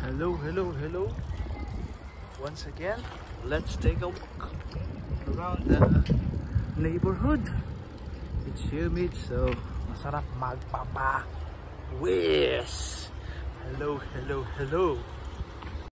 Hello, hello, hello. Once again, let's take a walk around the neighborhood. It's humid, so masarap magpapawis. Hello, hello, hello.